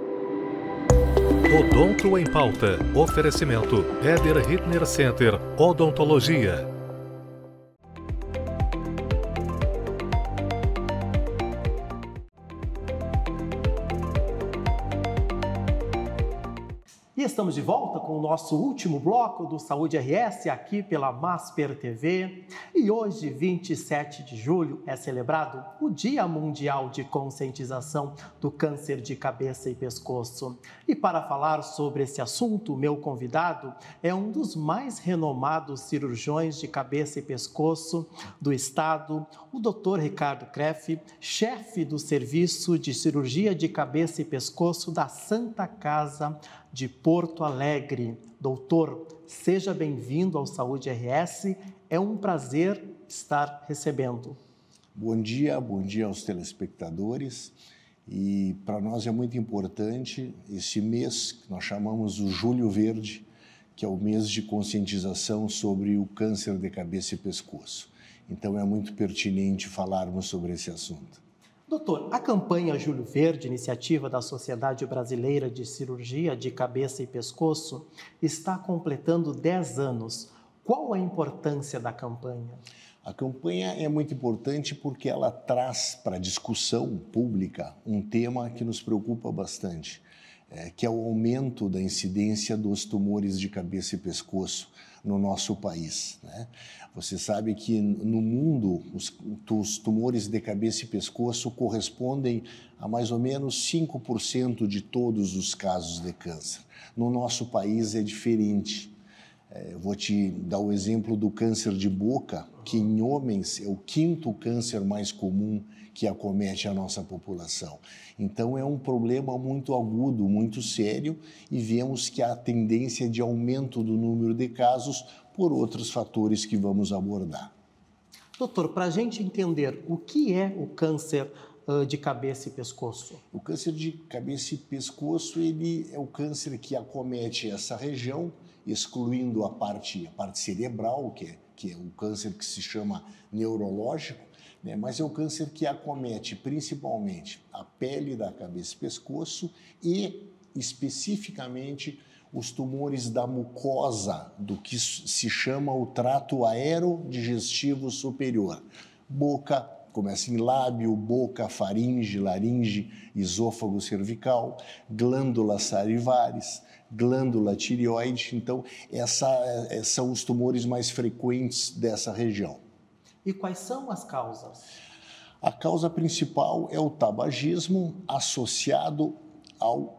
Speaker 2: Odonto em Pauta. Oferecimento Éder Hittner Center Odontologia.
Speaker 1: E estamos de volta com o nosso último bloco do Saúde R S aqui pela Masper T V. E hoje, vinte e sete de julho, é celebrado o Dia Mundial de Conscientização do Câncer de Cabeça e Pescoço. E para falar sobre esse assunto, meu convidado é um dos mais renomados cirurgiões de cabeça e pescoço do estado, o doutor Ricardo Kreff, chefe do Serviço de Cirurgia de Cabeça e Pescoço da Santa Casa de Porto Alegre. Doutor, seja bem-vindo ao Saúde R S. É um prazer estar recebendo.
Speaker 6: Bom dia, bom dia aos telespectadores. E para nós é muito importante esse mês que nós chamamos o Julho Verde, que é o mês de conscientização sobre o câncer de cabeça e pescoço. Então é muito pertinente falarmos sobre esse assunto.
Speaker 1: Doutor, a campanha Julho Verde, iniciativa da Sociedade Brasileira de Cirurgia de Cabeça e Pescoço, está completando dez anos. Qual a importância da campanha?
Speaker 6: A campanha é muito importante porque ela traz para a discussão pública um tema que nos preocupa bastante, é, que é o aumento da incidência dos tumores de cabeça e pescoço no nosso país, né? Você sabe que no mundo os, os tumores de cabeça e pescoço correspondem a mais ou menos cinco por cento de todos os casos de câncer. No nosso país é diferente. É, vou te dar o exemplo do câncer de boca, que em homens é o quinto câncer mais comum que acomete a nossa população. Então é um problema muito agudo, muito sério, e vemos que há tendência de aumento do número de casos por outros fatores que vamos abordar.
Speaker 1: Doutor, para a gente entender o que é o câncer uh, de cabeça e pescoço?
Speaker 6: O câncer de cabeça e pescoço, ele é o câncer que acomete essa região, excluindo a parte, a parte cerebral, que é, que é o câncer que se chama neurológico, né? Mas é o câncer que acomete principalmente a pele da cabeça e pescoço e, especificamente, os tumores da mucosa, do que se chama o trato aerodigestivo superior. Boca, começa em lábio, boca, faringe, laringe, esôfago cervical, glândulas salivares, glândula tireoide. Então, essa, são os tumores mais frequentes dessa região.
Speaker 1: E quais são as causas?
Speaker 6: A causa principal é o tabagismo associado ao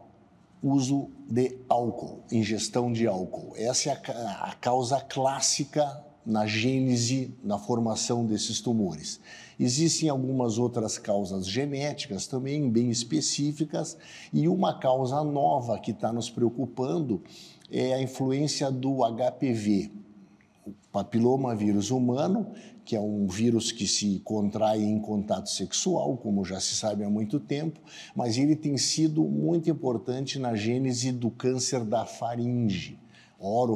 Speaker 6: uso de álcool, ingestão de álcool. Essa é a, a causa clássica na gênese, na formação desses tumores. Existem algumas outras causas genéticas também, bem específicas, e uma causa nova que está nos preocupando é a influência do H P V, o papiloma vírus humano, que é um vírus que se contrai em contato sexual, como já se sabe há muito tempo, mas ele tem sido muito importante na gênese do câncer da faringe.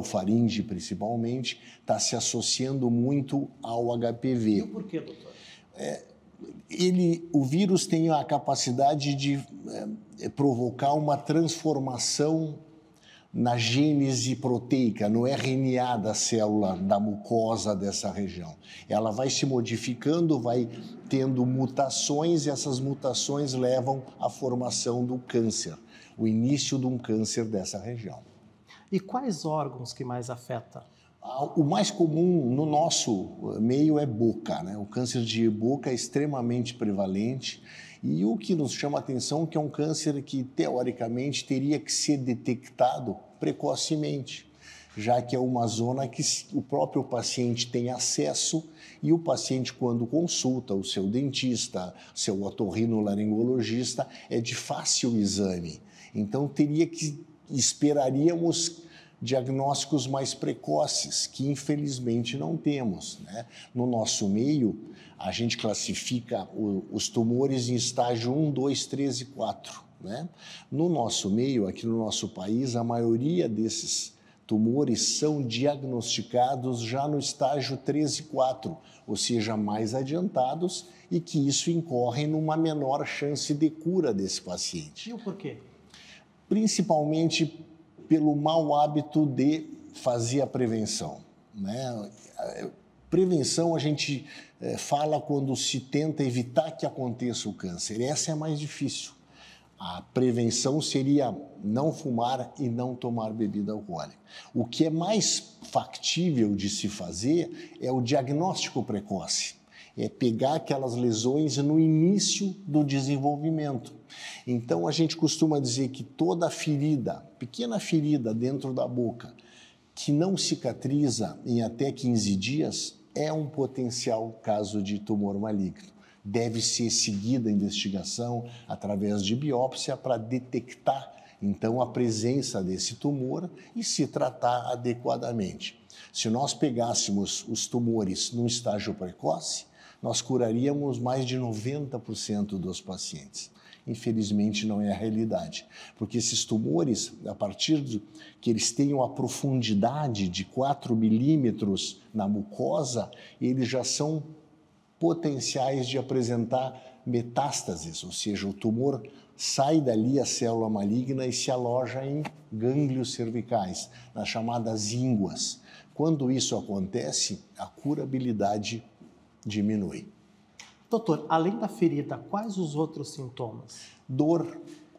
Speaker 6: Orofaringe, principalmente, está se associando muito ao H P V.
Speaker 1: E por que, doutor?
Speaker 6: É, ele, o vírus tem a capacidade de é, provocar uma transformação na gênese proteica, no R N A da célula, da mucosa dessa região. Ela vai se modificando, vai tendo mutações e essas mutações levam à formação do câncer, o início de um câncer dessa região.
Speaker 1: E quais órgãos que mais afeta?
Speaker 6: O mais comum no nosso meio é boca, né? O câncer de boca é extremamente prevalente e o que nos chama a atenção é que é um câncer que, teoricamente, teria que ser detectado precocemente, já que é uma zona que o próprio paciente tem acesso e o paciente, quando consulta o seu dentista, seu otorrinolaringologista, é de fácil exame. Então, teria que, esperaríamos diagnósticos mais precoces, que infelizmente não temos, né? No nosso meio, a gente classifica o, os tumores em estágio um, dois, três e quatro, né? No nosso meio, aqui no nosso país, a maioria desses tumores são diagnosticados já no estágio três e quatro, ou seja, mais adiantados, e que isso incorre numa menor chance de cura desse paciente.
Speaker 1: E o porquê?
Speaker 6: Principalmente pelo mau hábito de fazer a prevenção, né? Prevenção a gente é, fala quando se tenta evitar que aconteça o câncer. Essa é mais difícil. A prevenção seria não fumar e não tomar bebida alcoólica. O que é mais factível de se fazer é o diagnóstico precoce. É pegar aquelas lesões no início do desenvolvimento. Então, a gente costuma dizer que toda ferida, pequena ferida dentro da boca, que não cicatriza em até quinze dias, é um potencial caso de tumor maligno. Deve ser seguida a investigação através de biópsia para detectar, então, a presença desse tumor e se tratar adequadamente. Se nós pegássemos os tumores num estágio precoce, nós curaríamos mais de noventa por cento dos pacientes. Infelizmente, não é a realidade, porque esses tumores, a partir de que eles tenham a profundidade de quatro milímetros na mucosa, eles já são potenciais de apresentar metástases, ou seja, o tumor sai dali, a célula maligna, e se aloja em gânglios cervicais, nas chamadas ínguas. Quando isso acontece, a curabilidade diminui.
Speaker 1: Doutor, além da ferida, quais os outros sintomas?
Speaker 6: Dor,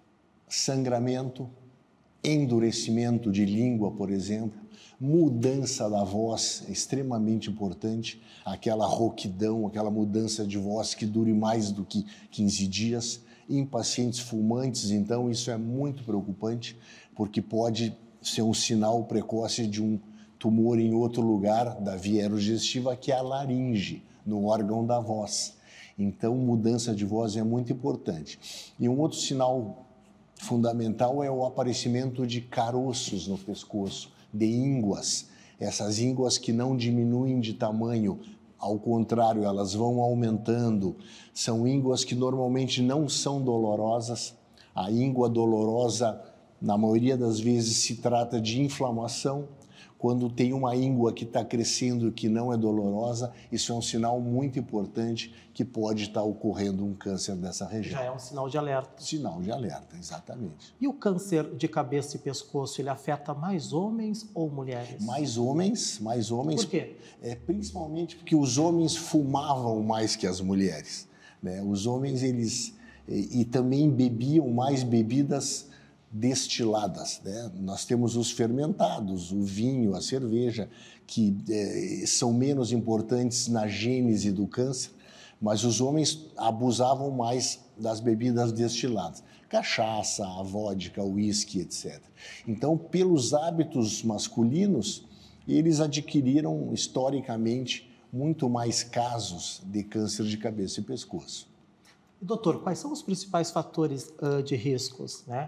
Speaker 6: sangramento, endurecimento de língua, por exemplo, mudança da voz, é extremamente importante, aquela rouquidão, aquela mudança de voz que dure mais do que quinze dias. Em pacientes fumantes, então, isso é muito preocupante, porque pode ser um sinal precoce de um tumor em outro lugar da via aerodigestiva, que é a laringe, no órgão da voz. Então, mudança de voz é muito importante. E um outro sinal fundamental é o aparecimento de caroços no pescoço, de ínguas. Essas ínguas que não diminuem de tamanho, ao contrário, elas vão aumentando. São ínguas que normalmente não são dolorosas. A íngua dolorosa, na maioria das vezes, se trata de inflamação. Quando tem uma íngua que está crescendo e que não é dolorosa, isso é um sinal muito importante que pode estar ocorrendo um câncer dessa região.
Speaker 1: Já é um sinal de alerta.
Speaker 6: Sinal de alerta, exatamente.
Speaker 1: E o câncer de cabeça e pescoço, ele afeta mais homens ou mulheres?
Speaker 6: Mais homens, mais homens.
Speaker 1: Por quê?
Speaker 6: É, principalmente porque os homens fumavam mais que as mulheres, né? Os homens, eles... E, e também bebiam mais bebidas destiladas, né? Nós temos os fermentados, o vinho, a cerveja, que é, são menos importantes na gênese do câncer, mas os homens abusavam mais das bebidas destiladas, cachaça, a vodka, o uísque, etcétera. Então, pelos hábitos masculinos, eles adquiriram historicamente muito mais casos de câncer de cabeça e pescoço.
Speaker 1: Doutor, quais são os principais fatores uh, de riscos, né?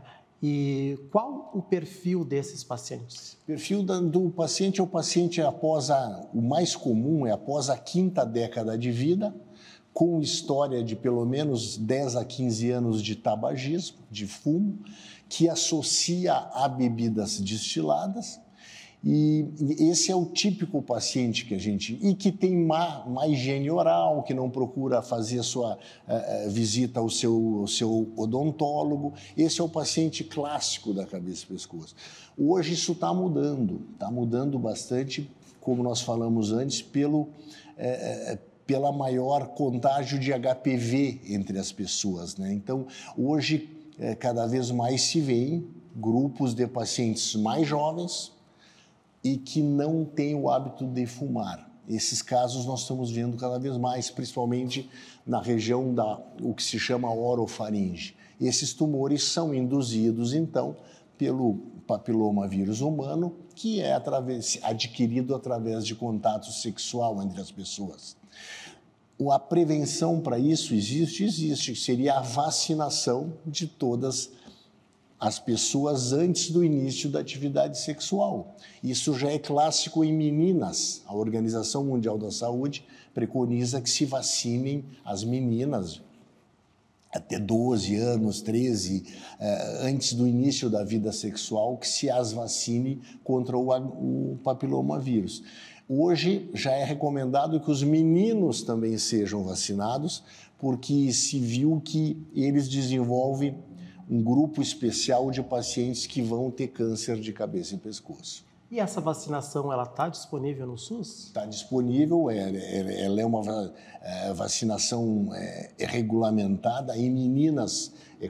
Speaker 1: E qual o perfil desses pacientes?
Speaker 6: O perfil do paciente é o paciente após a... O mais comum é após a quinta década de vida, com história de pelo menos dez a quinze anos de tabagismo, de fumo, que associa a bebidas destiladas E esse é o típico paciente que a gente... E que tem má, má higiene oral, que não procura fazer a sua uh, visita ao seu, ao seu odontólogo. Esse é o paciente clássico da cabeça e pescoço. Hoje isso está mudando, está mudando bastante, como nós falamos antes, pelo, uh, pela maior contágio de H P V entre as pessoas, né? Então, hoje, uh, cada vez mais se vêem grupos de pacientes mais jovens, e que não tem o hábito de fumar. Esses casos nós estamos vendo cada vez mais, principalmente na região da o que se chama orofaringe. Esses tumores são induzidos, então, pelo papilomavírus humano, que é através, adquirido através de contato sexual entre as pessoas. A prevenção para isso existe? Existe, que seria a vacinação de todas as pessoas antes do início da atividade sexual. Isso já é clássico em meninas. A Organização Mundial da Saúde preconiza que se vacinem as meninas até doze anos, treze, eh, antes do início da vida sexual, que se as vacine contra o, o papilomavírus. Hoje já é recomendado que os meninos também sejam vacinados, porque se viu que eles desenvolvem um grupo especial de pacientes que vão ter câncer de cabeça e pescoço.
Speaker 1: E essa vacinação, ela está disponível no SUS?
Speaker 6: Está disponível, é, ela é uma é, vacinação é, é regulamentada em meninas. É,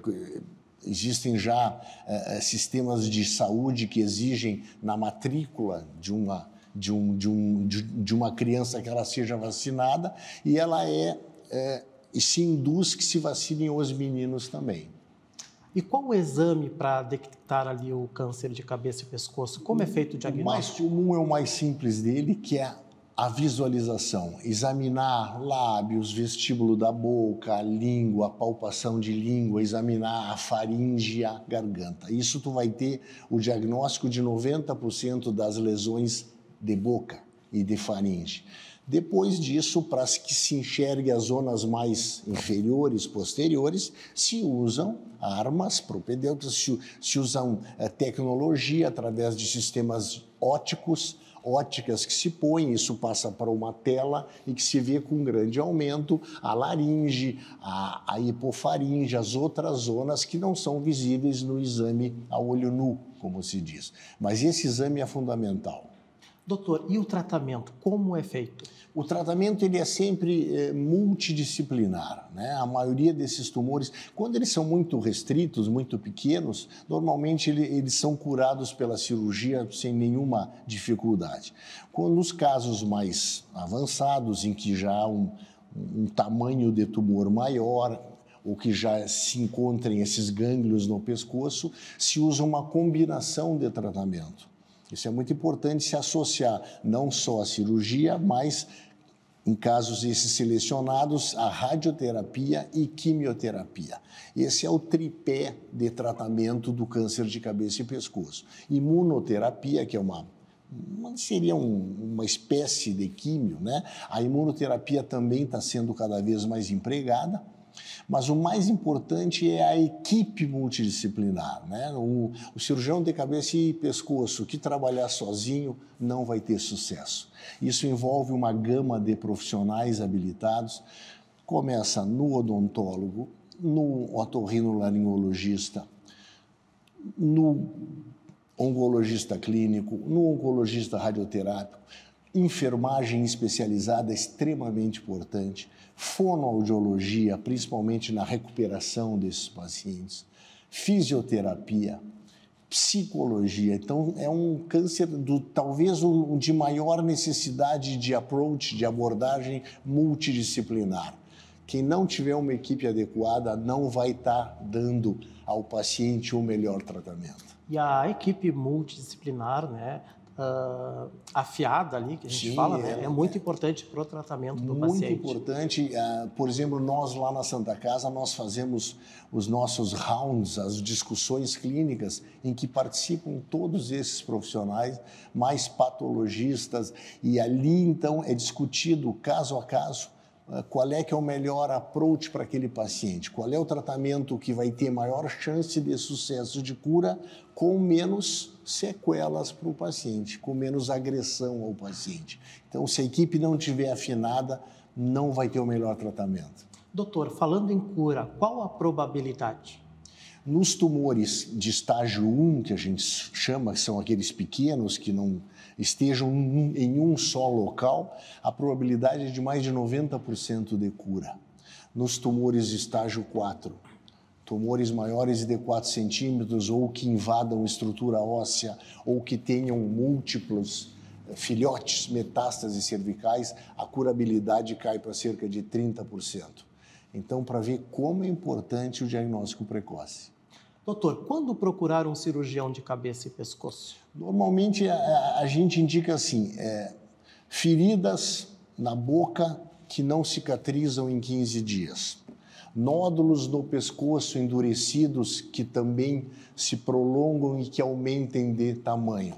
Speaker 6: existem já é, sistemas de saúde que exigem na matrícula de uma, de, um, de, um, de, de uma criança que ela seja vacinada, e ela é, é e se induz que se vacinem os meninos também.
Speaker 1: E qual o exame para detectar ali o câncer de cabeça e pescoço? Como é feito o diagnóstico?
Speaker 6: O mais comum é o mais simples dele, que é a visualização. Examinar lábios, vestíbulo da boca, a língua, a palpação de língua, examinar a faringe e a garganta. Isso tu vai ter o diagnóstico de noventa por cento das lesões de boca e de faringe. Depois disso, para que se enxergue as zonas mais inferiores, posteriores, se usam armas propedêuticas, se, se usam é, tecnologia através de sistemas óticos, óticas que se põem, isso passa para uma tela e que se vê com grande aumento a laringe, a, a hipofaringe, as outras zonas que não são visíveis no exame a olho nu, como se diz. Mas esse exame é fundamental.
Speaker 1: Doutor, e o tratamento, como é feito?
Speaker 6: O tratamento ele é sempre é, multidisciplinar, né? A maioria desses tumores, quando eles são muito restritos, muito pequenos, normalmente ele, eles são curados pela cirurgia sem nenhuma dificuldade. Quando nos casos mais avançados, em que já há um, um tamanho de tumor maior, ou que já se encontrem esses gânglios no pescoço, se usa uma combinação de tratamento. Isso é muito importante se associar não só à cirurgia, mas, em casos esses selecionados, a radioterapia e quimioterapia. Esse é o tripé de tratamento do câncer de cabeça e pescoço. Imunoterapia, que é uma, uma seria um, uma espécie de químio, né? A imunoterapia também está sendo cada vez mais empregada. Mas o mais importante é a equipe multidisciplinar, né? O, o cirurgião de cabeça e pescoço que trabalhar sozinho não vai ter sucesso. Isso envolve uma gama de profissionais habilitados. Começa no odontólogo, no otorrinolaringologista, no oncologista clínico, no oncologista radioterápico. Enfermagem especializada é extremamente importante, fonoaudiologia, principalmente na recuperação desses pacientes, fisioterapia, psicologia. Então, é um câncer do, talvez um, de maior necessidade de approach, de abordagem multidisciplinar. Quem não tiver uma equipe adequada não vai estar dando ao paciente o melhor tratamento.
Speaker 1: E a equipe multidisciplinar, né? Uh, afiada ali, que a gente
Speaker 6: Sim,
Speaker 1: fala, né?
Speaker 6: é,
Speaker 1: é muito é, importante para o tratamento do
Speaker 6: muito
Speaker 1: paciente.
Speaker 6: Muito importante. Uh, por exemplo, nós lá na Santa Casa, nós fazemos os nossos rounds, as discussões clínicas, em que participam todos esses profissionais, mais patologistas, e ali, então, é discutido caso a caso qual é que é o melhor approach para aquele paciente, qual é o tratamento que vai ter maior chance de sucesso de cura com menos sequelas para o paciente, com menos agressão ao paciente. Então, se a equipe não estiver afinada, não vai ter o melhor tratamento.
Speaker 1: Doutor, falando em cura, qual a probabilidade?
Speaker 6: Nos tumores de estágio um, que a gente chama, que são aqueles pequenos que não estejam em um só local, a probabilidade é de mais de noventa por cento de cura. Nos tumores de estágio quatro, tumores maiores de quatro centímetros ou que invadam estrutura óssea ou que tenham múltiplos filhotes, metástases cervicais, a curabilidade cai para cerca de trinta por cento. Então, para ver como é importante o diagnóstico precoce.
Speaker 1: Doutor, quando procurar um cirurgião de cabeça e pescoço?
Speaker 6: Normalmente a, a gente indica assim, é, feridas na boca que não cicatrizam em quinze dias. Nódulos no pescoço endurecidos que também se prolongam e que aumentem de tamanho.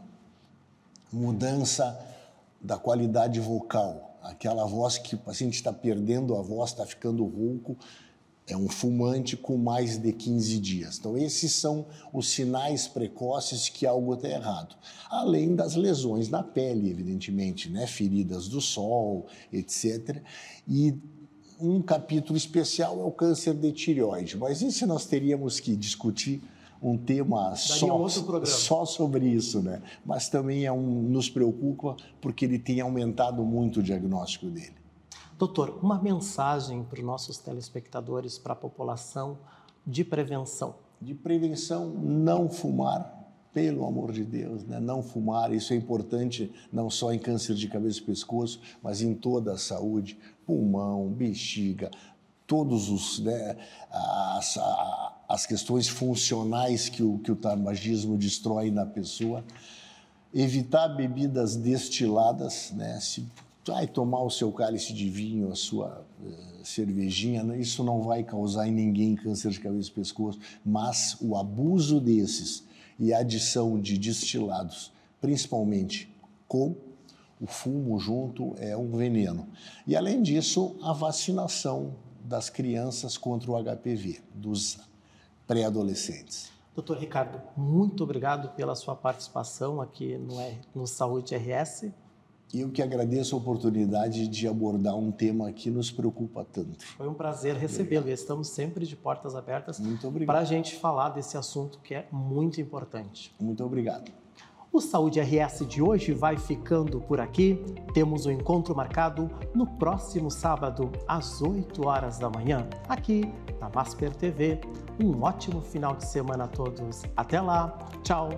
Speaker 6: Mudança da qualidade vocal, aquela voz que o paciente está perdendo a voz, está ficando rouco, é um fumante com mais de quinze dias. Então, esses são os sinais precoces que algo está errado. Além das lesões na pele, evidentemente, né? Feridas do sol, etcétera. E um capítulo especial é o câncer de tireoide, mas esse nós teríamos que discutir um tema só, só sobre isso, né? Mas também é um, nos preocupa porque ele tem aumentado muito o diagnóstico dele.
Speaker 1: Doutor, uma mensagem para os nossos telespectadores, para a população de prevenção.
Speaker 6: De prevenção, não fumar, pelo amor de Deus, né? Não fumar, isso é importante não só em câncer de cabeça e pescoço, mas em toda a saúde, pulmão, bexiga, todos os, né, as, as questões funcionais que o, que o tabagismo destrói na pessoa. Evitar bebidas destiladas, né? Se vai tomar o seu cálice de vinho, a sua uh, cervejinha, isso não vai causar em ninguém câncer de cabeça e pescoço, mas o abuso desses e a adição de destilados, principalmente com o fumo junto, é um veneno. E além disso, a vacinação das crianças contra o H P V, dos pré-adolescentes.
Speaker 1: Doutor Ricardo, muito obrigado pela sua participação aqui no, no Saúde R S.
Speaker 6: Eu que agradeço a oportunidade de abordar um tema que nos preocupa tanto.
Speaker 1: Foi um prazer recebê-lo e estamos sempre de portas abertas para a gente falar desse assunto que é muito importante.
Speaker 6: Muito obrigado.
Speaker 1: O Saúde R S de hoje vai ficando por aqui. Temos um encontro marcado no próximo sábado, às oito horas da manhã, aqui na Masper T V. Um ótimo final de semana a todos. Até lá. Tchau.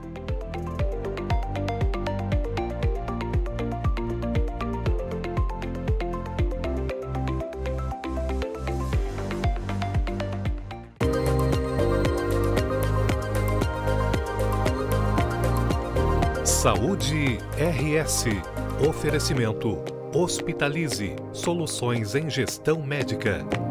Speaker 2: Saúde R S. Oferecimento. Hospitalize. Soluções em gestão médica.